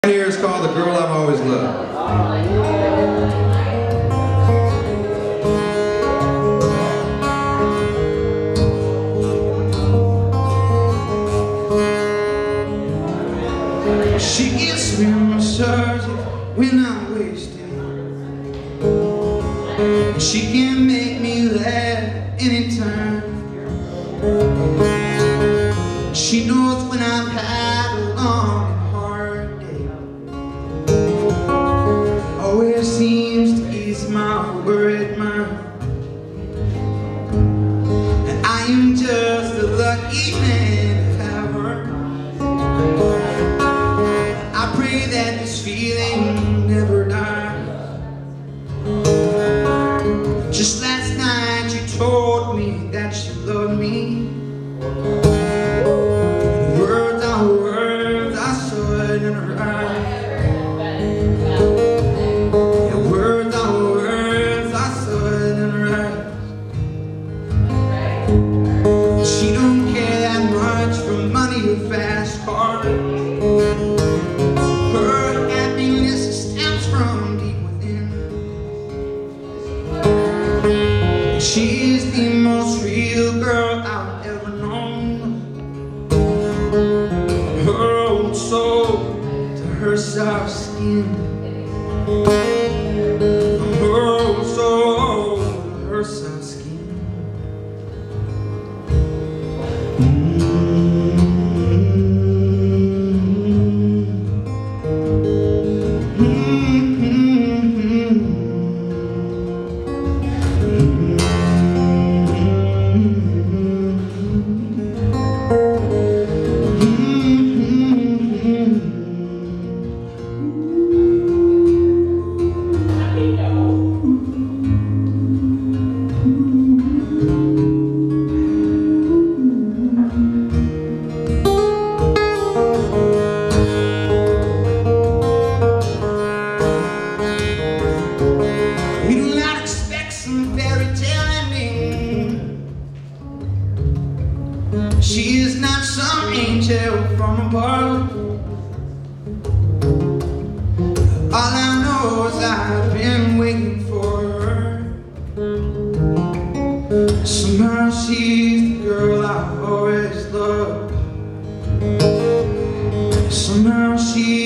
Here is called The Girl I've Always Loved. She gives me massages when I'm wasted. She can make me laugh anytime. She knows when I've had a long and hard day. Always seems to ease my worried mind. And I am just a lucky man to have her. I pray that this feeling never dies. Just last night you told me that you loved me. Words are words, I saw it in her eyes. Yeah, words are words, I saw it in her eyes. She don't care that much for money or fast cars. Her happiness stems from deep within. She is the most real girl I've ever known. Her old soul to her soft skin. From her old soul to her soft skin. She is not some angel from above. All I know is I've been waiting for her. Somehow she's the girl I've always loved. Somehow she